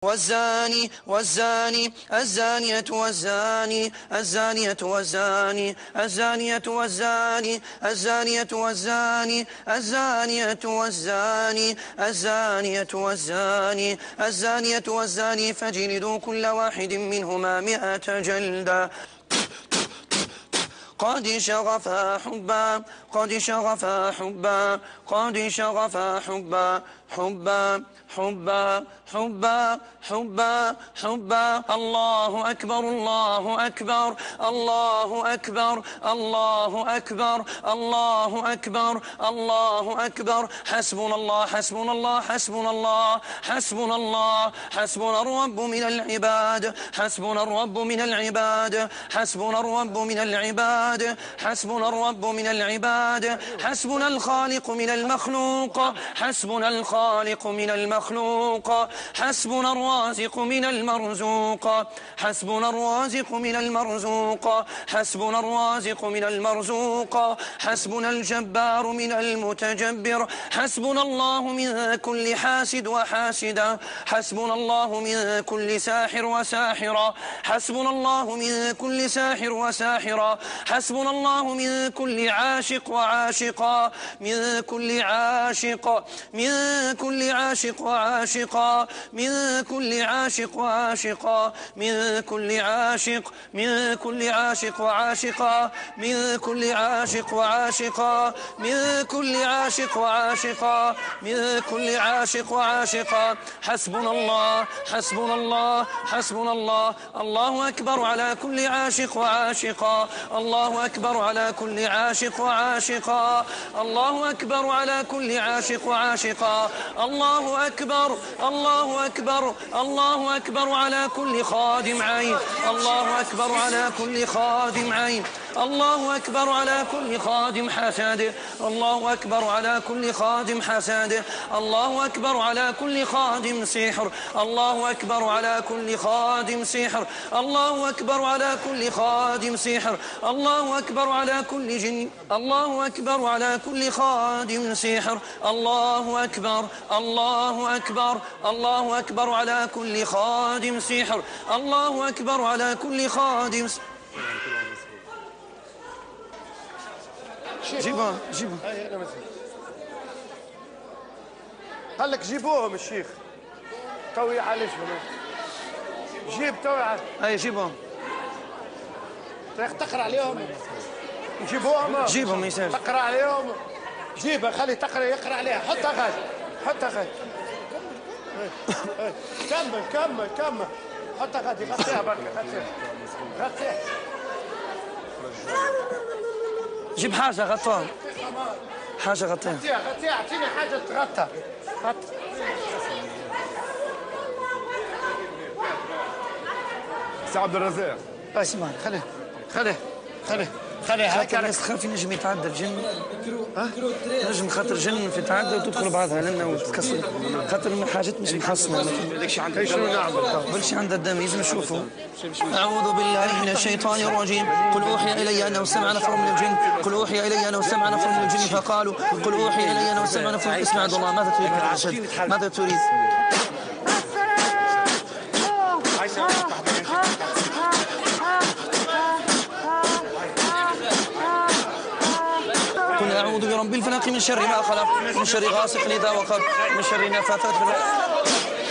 والزاني والزاني الزانية والزاني الزانية والزاني الزانية والزاني الزانية والزاني الزانية والزاني الزانية والزاني الزانية والزاني فاجلدوا كل واحد منهما 100 جلدة. قد شغفا حبا قد شغفا حبا قد شغفا حبا حبا حبا حبا حبا حبا. الله أكبر الله أكبر الله أكبر الله أكبر الله أكبر الله أكبر. حسبنا الله حسبنا الله حسبنا الله حسبنا الله حسبنا الرب من العباد حسبنا الرب من العباد حسبنا الرب من العباد حسبنا الرب من العباد حسبنا الخالق من المخلوق حسبنا الخالق من المخلوق حسبنا الرازق من المرزوق حسبنا الرازق من المرزوق حسبنا الرازق من المرزوق حسبنا الجبار من المتجبر حسبنا الله من كل حاسد وحاسدة حسبنا الله من كل ساحر وساحرة حسبنا الله من كل ساحر وساحرة حسبنا الله من كل عاشق وعاشقة من كل عاشق من كل عاشق وعاشقة من كل عاشق وعاشقة من كل عاشق من كل عاشق وعاشقة من كل عاشق وعاشقة من كل عاشق وعاشقة من كل عاشق وعاشقة. حسبنا الله حسبنا الله حسبنا الله. الله أكبر على كل عاشق وعاشقة الله أكبر على كل عاشق وعاشقة الله أكبر على كل عاشق وعاشقة الله أكبر الله أكبر الله أكبر على كل خادم عين الله أكبر على كل خادم عين الله أكبر على كل خادم حسد الله أكبر على كل خادم حسد الله أكبر على كل خادم سحر الله أكبر على كل خادم سحر الله أكبر على كل خادم سحر الله أكبر على كل جن الله أكبر على كل خادم سحر الله أكبر الله أكبر الله أكبر على كل خادم سحر الله أكبر على كل خادم جيبوها جيبوها قال لك جيبوهم الشيخ توي عليش جيب توي هاي جيبوهم تقرا عليهم جيبوهم جيبهم ما يسالش تقرا عليهم جيبها خلي تقرا يقرا عليها حطها غاز حطها غاز كمل كمل كمل حطها غادي غطيها برك غطيها غطيها جيب حاجة غطاها حاجة غطيها غطيها اعطيني حاجة تغطى سي عبد الرزاق اسمع خليه خليه خليه خليه هكا الناس تخاف ينجم يتعدى الجن نجم خاطر جن في تعدى وتدخل بعضها لنا وتتكسر خاطر حاجات مش محصنه شنو نعمل بلشي عند الدم لازم نشوفوا. أعوذ بالله من الشيطان الرجيم. قل أوحي إلي أنه سمع نفر من الجن قل أوحي إلي أنه سمع نفر من الجن فقالوا قل أوحي إلي أنه سمع نفر. اسمع عبد الله ماذا تريد من الرشد ماذا تريد؟ قل أعوذ برب الفلق من شر ما خلق من شر غاسق إذا وقب من شر النفاثات في العقد.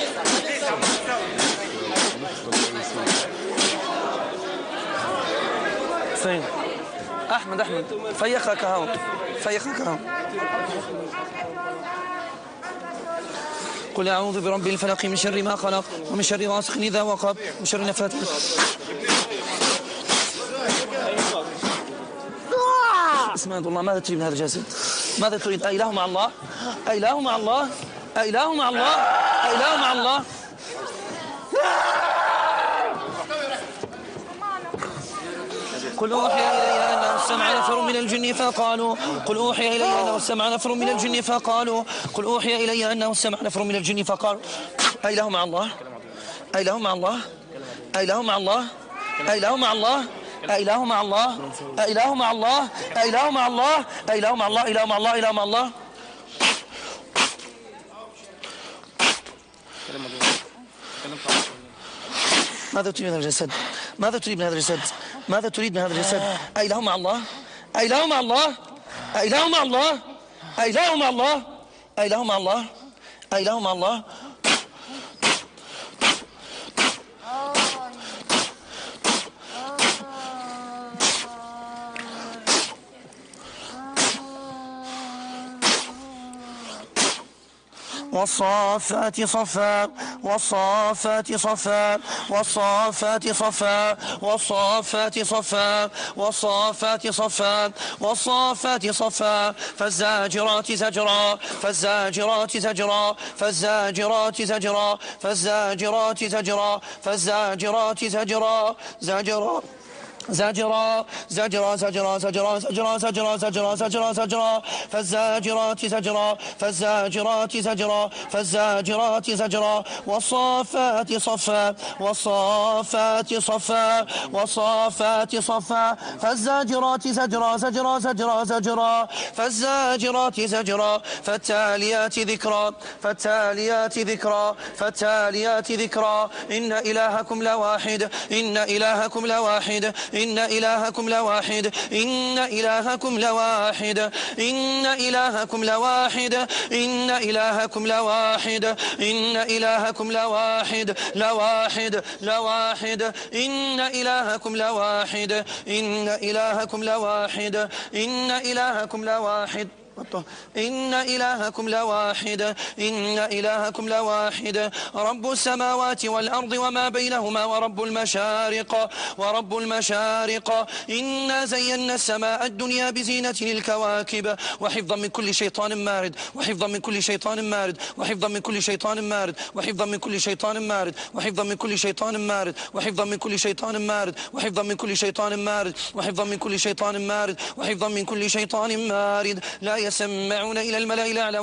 فين أحمد فيخك هاو فيخك هاو. قل أعوذ برب الفلق من شر ما خلق ومن شر غاسق إذا وقب من شر النفاثات. اسمع الله ماذا تريد من هذا الجسد؟ ماذا تريد؟ أإله مع الله؟ أإله مع الله؟ أإله مع الله؟ أإله مع الله؟ قل أوحي إلي أنه سمع نفر من الجن فقالوا قل أوحي إلي أنه سمع نفر من الجن فقالوا قل أوحي إلي أنه سمع نفر من الجن فقالوا أإله مع الله؟ أإله مع الله؟ أإله مع الله؟ أإله مع الله؟ أإله مع الله؟ أإله مع الله؟ أإله مع الله؟ أإله مع الله؟ إله مع الله؟ إله مع الله؟ ماذا تريد من هذا الجسد؟ ماذا تريد من هذا الجسد؟ ماذا تريد من هذا الجسد؟ أإله مع الله؟ أإله مع الله؟ أإله مع الله؟ أإله مع الله؟ أإله مع الله؟ أإله مع الله؟ والصافات صفا والصافات صفا والصافات صفا والصافات صفا والصافات صفا والصافات صفا فالزاجرات زجرا فالزاجرات زجرا فالزاجرات زجرا فالزاجرات زجرا فالزاجرات زجرا زجرا زجرا زجرا زجرا زجرا زجرا زجرا زجرا زجرا زجرا فالزاجرات زجرا فالزاجرات زجرا فالزاجرات زجرا والصافات صفا والصافات صفا والصافات صفا فالزاجرات زجرا زجرا زجرا زجرا فالزاجرات زجرا فالتاليات ذكرا فالتاليات ذكرا فالتاليات ذكرا إن إلهكم لواحد إن إلهكم لواحد إن إلهكم لواحد إن إلهكم لواحد إن إلهكم لواحد إن إلهكم لواحد إن إلهكم لواحد لواحد لواحد إن إلهكم لواحد إن إلهكم لواحد إن إلهكم لواحد إن إلهكم لواحد إن إلهكم لواحد رب السماوات والأرض وما بينهما ورب المشارق ورب المشارق إنا زينا السماء الدنيا بزينة الكواكب وحفظا من كل شيطان مارد وحفظا من كل شيطان مارد وحفظا من كل شيطان مارد وحفظا من كل شيطان مارد وحفظا من كل شيطان مارد وحفظا من كل شيطان مارد وحفظا من كل شيطان مارد وحفظا من كل شيطان مارد وحفظا من كل شيطان مارد لا يسمعون إلى الملأ الأعلى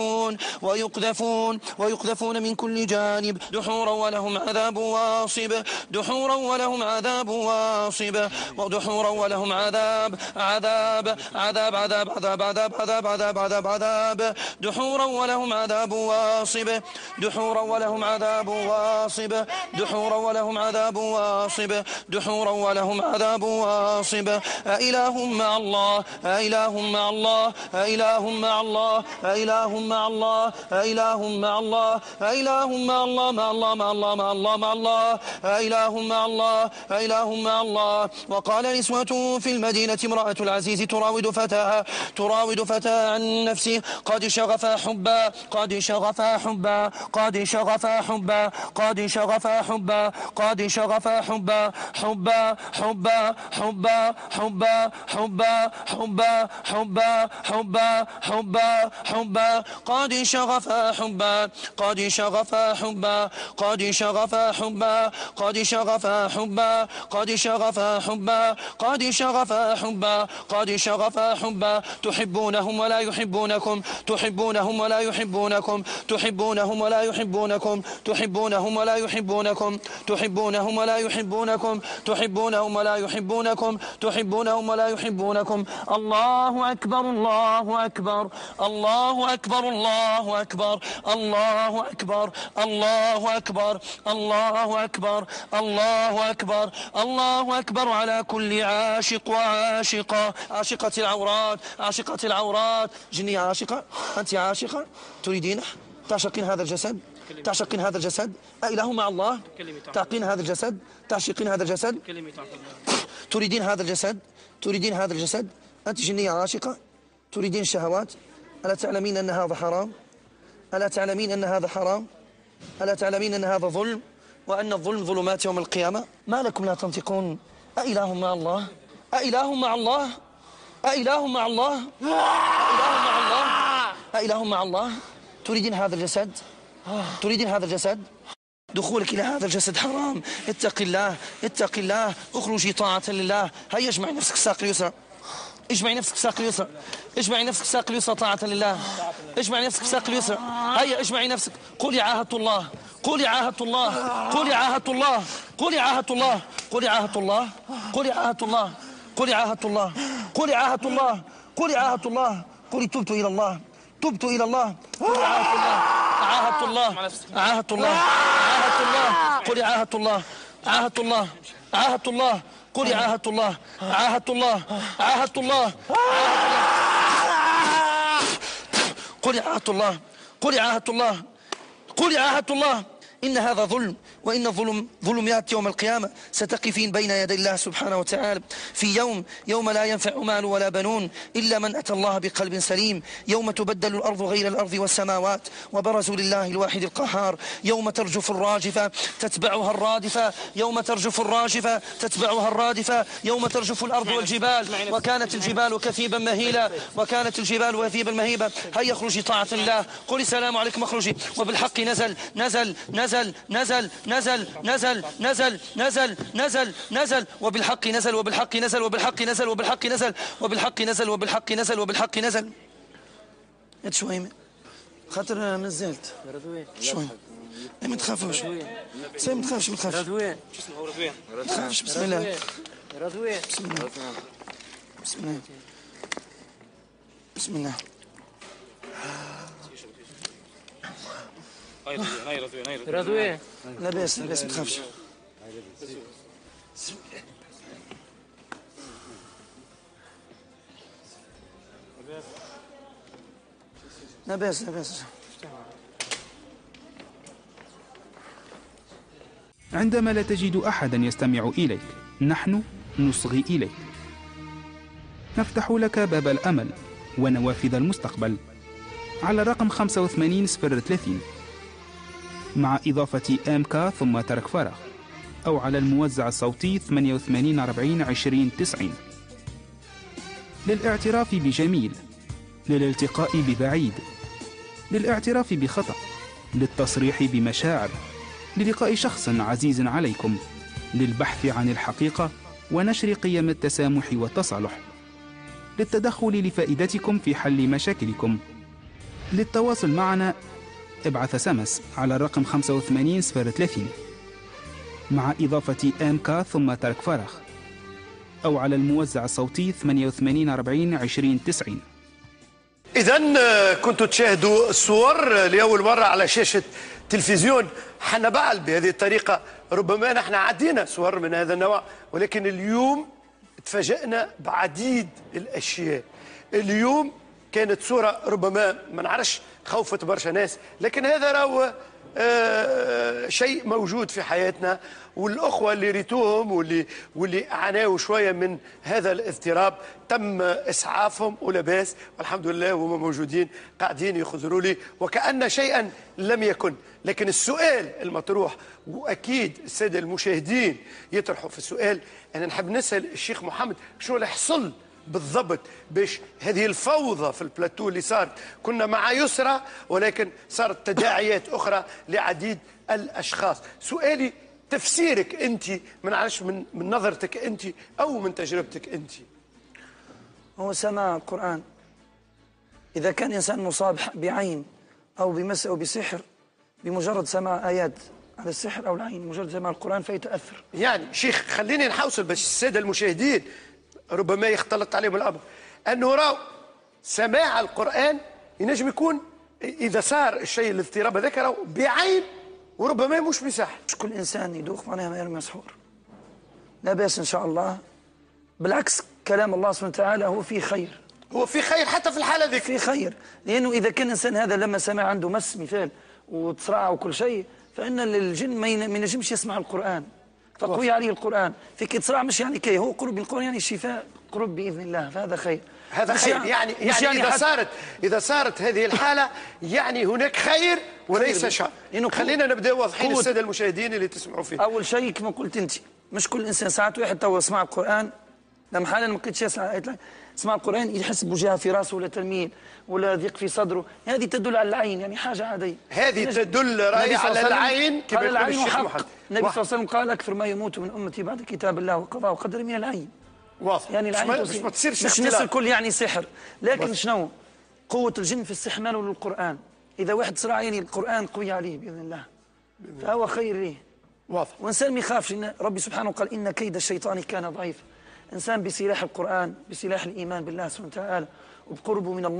ويقذفون من كل جانب دحورا ولهم عذاب واصب دحورا ولهم عذاب واصب ودحورا ولهم عذاب عذاب عذاب عذاب عذاب عذاب عذاب عذاب عذاب عذاب دحورا ولهم عذاب واصب دحورا ولهم عذاب واصب دحورا ولهم عذاب واصب دحورا ولهم عذاب واصب أإله مع الله أإله مع الله أإله مع الله أإله مع الله أإله مع الله أإله مع الله مع الله مع الله مع الله مع الله أإله مع الله أإله مع الله وقال نسوة في المدينة امرأة العزيز تراود فتاها عن نفسه قد شغفا حبا قد شغفا حبا قد شغفا حبا قد شغفا حبا قد شغفا حبا حبا حبا حبا حبا حبا حبا حبا حبا حبا حبا قد شغفا حبا قد شغفا حبا قد شغفا حبا قد شغفا حبا قد شغفا حبا قد شغفا حبا قد شغفا حبا تحبونهم ولا يحبونكم تحبونهم ولا يحبونكم تحبونهم ولا يحبونكم تحبونهم ولا يحبونكم تحبونهم ولا يحبونكم تحبونهم ولا يحبونكم تحبونهم ولا يحبونكم الله أكبر الله أكبر الله أكبر الله أكبر الله أكبر الله أكبر الله أكبر الله أكبر الله أكبر على كل عاشق وعاشقة عاشقة العورات عاشقة العورات جنية عاشقة أنت عاشقة تريدين تعشقين هذا الجسد تعشقين هذا الجسد أإله مع الله تعقين هذا الجسد تعشقين هذا الجسد تريدين هذا الجسد تريدين هذا الجسد أنت جنية عاشقة تريدين الشهوات ألا تعلمين أن هذا حرام ألا تعلمين أن هذا حرام ألا تعلمين أن هذا ظلم وأن الظلم ظلمات يوم القيامة ما لكم لا تنطقون أإله مع الله أإله مع الله أإله مع الله أإله مع الله أإله مع الله تريدين هذا الجسد تريدين هذا الجسد دخولك إلى هذا الجسد حرام اتق الله اتق الله اخرجي طاعة لله هيا اجمعي نفسك الساق اليسرى اجمعي نفسك ساق اليسرى اجمعي نفسك ساق اليسرى طاعة لله اجمعي نفسك ساق اليسرى هيا اجمعي نفسك قولي عاهدت الله قولي عاهدت الله قولي عاهدت الله قولي عاهدت الله قولي عاهدت الله قولي عاهدت الله قولي عاهدت الله قولي عاهدت الله قولي عاهدت الله قولي تبت إلى الله تبت إلى الله قولي عاهدت الله عاهدت الله عاهدت الله عاهدت الله الله قولي عاهدت الله عاهدت الله عاهدت الله قولي عاهدت الله عاهدت الله عاهدت الله قولي عاهدت الله قولي عاهدت الله قولي عاهدت الله. إن هذا ظلم، وإن ظلم يأتي يوم القيامة، ستقفين بين يدي الله سبحانه وتعالى في يوم لا ينفع مال ولا بنون إلا من أتى الله بقلب سليم، يوم تبدل الأرض غير الأرض والسماوات وبرزوا لله الواحد القهار، يوم ترجف الراجفة تتبعها الرادفة، يوم ترجف الراجفة تتبعها الرادفة، يوم ترجف الأرض والجبال وكانت الجبال كثيبا مهيلا وكانت الجبال كثيبا مهيبا. هيا اخرجي طاعة الله، قولي السلام عليكم اخرجي. وبالحق نزل نزل نزل نزل نزل نزل نزل نزل نزل نزل وبالحق نزل وبالحق نزل وبالحق نزل وبالحق نزل وبالحق نزل وبالحق نزل وبالحق نزل. شوي خاطر ما نزلت شوي ما تخافوش ما تخافش ما تخافش ما تخافش. بسم الله بسم الله بسم الله بسم الله. رضوي لا بأس لا بأس ما تخافش. لا بأس لا بأس. عندما لا تجد أحدا يستمع إليك نحن نصغي إليك، نفتح لك باب الأمل ونوافذ المستقبل على الرقم 85 مع إضافة MK ثم ترك فراغ، أو على الموزع الصوتي 88 40 20 90. للاعتراف بجميل، للالتقاء ببعيد، للاعتراف بخطأ، للتصريح بمشاعر، للقاء شخص عزيز عليكم، للبحث عن الحقيقة ونشر قيم التسامح والتصالح، للتدخل لفائدتكم في حل مشاكلكم. للتواصل معنا ابعث SMS على الرقم 85 030 مع إضافة MK ثم ترك فراغ، أو على الموزع الصوتي 88 40 20 90. إذا كنتوا تشاهدوا الصور لأول مرة على شاشة تلفزيون حنبعل بهذه الطريقة. ربما نحن عدينا صور من هذا النوع، ولكن اليوم تفاجأنا بعديد الأشياء. اليوم كانت صورة ربما ما نعرفش خوفت برشا ناس، لكن هذا راهو شيء موجود في حياتنا، والأخوة اللي ريتوهم واللي عانوا شوية من هذا الاضطراب تم إسعافهم ولا باس، والحمد لله وهم موجودين قاعدين يخزروا لي وكأن شيئا لم يكن. لكن السؤال المطروح، وأكيد السادة المشاهدين يطرحوا في السؤال، أنا نحب نسأل الشيخ محمد شو اللي حصل بالضبط باش هذه الفوضى في البلاتو اللي صارت. كنا مع يسرى ولكن صارت تداعيات أخرى لعديد الأشخاص. سؤالي تفسيرك أنت، من عرش من نظرتك أنت أو من تجربتك أنت. هو سماع القرآن، إذا كان إنسان مصاب بعين أو بمس أو بسحر، بمجرد سماع آيات على السحر أو العين، مجرد سماع القرآن فيتأثر. يعني شيخ خليني نحوصل باش السادة المشاهدين ربما يختلط عليهم الأمر، أنه راو سماع القرآن ينجم يكون إذا صار الشيء الاضطراب هذاك راو بعين وربما مش بسحر. مش كل إنسان يدوخ معناها ما يرمي مسحور، لا بأس إن شاء الله. بالعكس كلام الله سبحانه وتعالى هو فيه خير، هو في خير حتى في الحالة ذيك، في خير. لأنه إذا كان الإنسان هذا لما سمع عنده مس مثال وتصرع وكل شيء، فإن الجن ما ينجمش يسمع القرآن، فقوي عليه القرآن. في كي تصرع مش يعني كي هو قرب القرآن يعني الشفاء قرب بإذن الله، فهذا خير. هذا خير يعني إذا صارت هذه الحالة يعني هناك خير وليس شر. خلينا نبدأ واضحين السادة المشاهدين اللي تسمعوا فيه. أول شيء كما قلت أنت، مش كل إنسان ساعات واحد تو يسمع القرآن لما حالا ما لقيتش يسمع القرآن يحس بوجهه في راسه ولا تلميل ولا ضيق في صدره، هذه تدل على العين، يعني حاجة عادية. هذه تدل رأي على العين كما يقول الشيخ محمد. النبي صلى الله عليه وسلم قال أكثر ما يموت من أمتي بعد كتاب الله وقضاء وقدر من العين. واضح. يعني العين مش ما تصيرش مش اختلاف. الناس الكل يعني سحر، لكن شنو قوة الجن في استحماله للقرآن. إذا واحد صراع يعني القرآن قوي عليه بإذن الله فهو خير ليه. واضح. وإنسان ما يخافش، إن ربي سبحانه قال إن كيد الشيطان كان ضعيف. إنسان بسلاح القرآن، بسلاح الإيمان بالله سبحانه وتعالى وبقربه من الله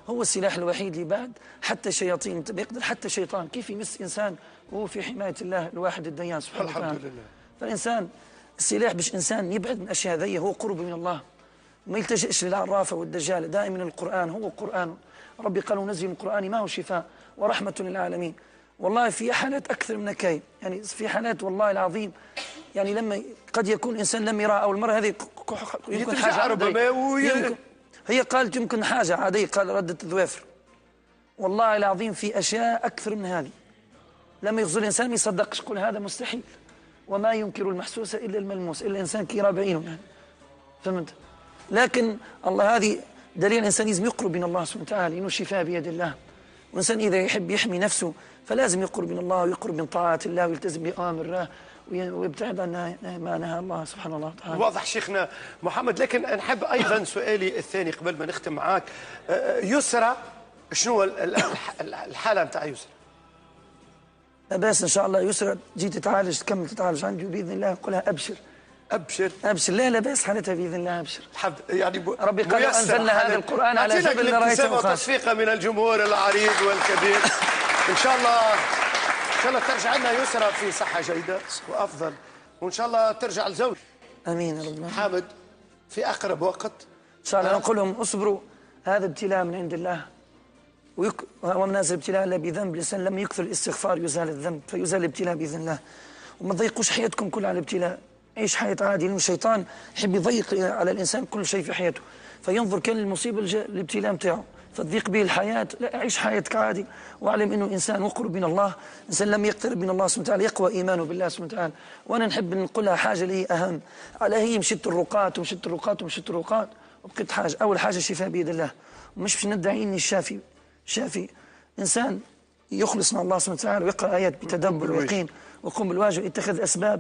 هو السلاح الوحيد اللي بعد حتى الشياطين بيقدر، حتى الشيطان كيف يمس إنسان وهو في حماية الله الواحد الديان سبحانه وتعالى. الحمد لله. فالإنسان السلاح باش إنسان يبعد من أشياء ذي هو قرب من الله، وما يلتجئش للعرافة والدجال، دائما القرآن هو القرآن. ربي قال ونزل من القرآن ما هو شفاء ورحمة للعالمين. والله في حالات أكثر من كاي، يعني في حالات والله العظيم يعني لما قد يكون إنسان لم يرى أول مرة هذه يمكن حاجة ربما هي قالت يمكن حاجة عادية، قال ردة الذوافر. والله العظيم في أشياء أكثر من هذه لما يغزو الإنسان ما يصدقش، يقول هذا مستحيل. وما ينكر المحسوس إلا الملموس، إلا الإنسان كي يرى بعينه يعني، فهمت؟ لكن الله هذه دليل الإنسان لازم يقرب من الله سبحانه وتعالى، إنه الشفاء بيد الله. والإنسان إذا يحب يحمي نفسه فلازم يقرب من الله ويقرب من طاعات الله ويلتزم بأوامر الله ويبتعد عن ما نهى الله سبحانه وتعالى. واضح شيخنا محمد. لكن نحب أيضا سؤالي الثاني قبل ما نختم معاك، يسرى شنو الحالة نتاع يسرى؟ لا بأس إن شاء الله. يسرى تجي تتعالج، تكمل تتعالج عندي وبإذن الله نقولها أبشر أبشر أبشر. لا بأس حالتها بإذن الله. أبشر يعني ربي قال أنزلنا هذا القرآن على جبل رأيته وتصفيقا من الجمهور العريض والكبير. إن شاء الله ترجع لنا يسرى في صحة جيدة وأفضل، وإن شاء الله ترجع لزوج. امين يا رب. حامد في اقرب وقت ان شاء الله نقول لهم اصبروا، هذا ابتلاء من عند الله، وما نازل ابتلاء الا بذنب. الانسان لما يكثر الاستغفار يزال الذنب، فيزال الابتلاء باذن الله. وما تضيقوش حياتكم كلها على الابتلاء، عيش حياه عادي، لان الشيطان يحب يضيق على الانسان كل شيء في حياته، فينظر كان المصيبه الابتلاء نتاعو فتضيق به الحياه. لا، عيش حياتك عادي، واعلم انه انسان وقرب من الله. انسان لم يقترب من الله سبحانه وتعالى يقوى ايمانه بالله سبحانه وتعالى. وانا نحب نقولها حاجه اللي هي اهم، على هي مشيت الرقات ومشيت الرقات ومشيت الرقات، وبقيت حاجه. اول حاجه الشفاء بيد الله، ومش باش ندعي اني الشافي. انسان يخلص مع الله سبحانه وتعالى ويقرا ايات بتدبر ويقين ويقوم بالواجب، يتخذ اسباب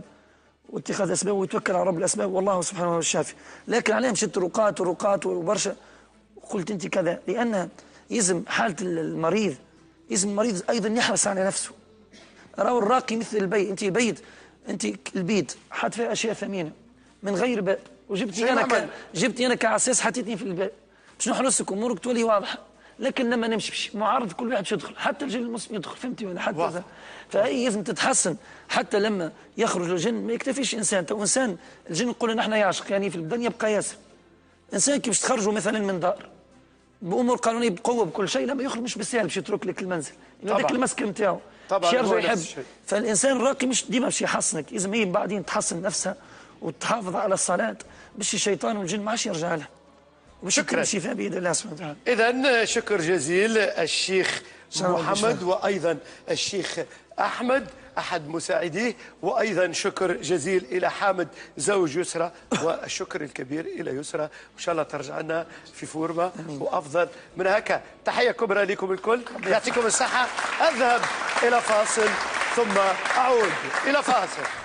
ويتوكل على رب الاسباب، والله سبحانه هو الشافي. لكن عليه مشيت رقات ورقات وبرشا. قلت انت كذا، لان يلزم حاله المريض، يلزم المريض ايضا يحرص على نفسه. راهو الراقي مثل البيت، انت البيت حاط فيها اشياء ثمينه من غير باب، جبتني انا كعساس حطيتني في الباب باش نحرسك امورك تولي واضحه. لكن لما نمشي معارض كل واحد باش يدخل، حتى الجن المسلم يدخل، فهمتي ولا حتى فهي لازم تتحسن. حتى لما يخرج الجن ما يكتفيش انسان، تو انسان الجن نقول نحن يعشق، يعني في البدن يبقى ياسر. انسان كي باش تخرجوا مثلا من دار بامور قانونيه بقوه بكل شيء، لما يخرج مش بالسهل باش يترك لك المنزل، لانه هذاك المسكن نتاعو باش يرجع يحب. فالانسان الراقي مش ديما باش يحصنك، لازم هي بعدين تحصن نفسها وتحافظ على الصلاه باش الشيطان والجن ما عادش يرجع لها، وباش يكون الشفاء بيد الله سبحانه وتعالى. اذا شكر جزيل الشيخ محمد وايضا الشيخ احمد أحد مساعديه، وأيضا شكر جزيل إلى حامد زوج يسرى، والشكر الكبير إلى يسرى. وإن شاء الله ترجع لنا في فورمة وأفضل من هكا. تحية كبرى لكم الكل، يعطيكم الصحة. أذهب إلى فاصل ثم أعود إلى فاصل.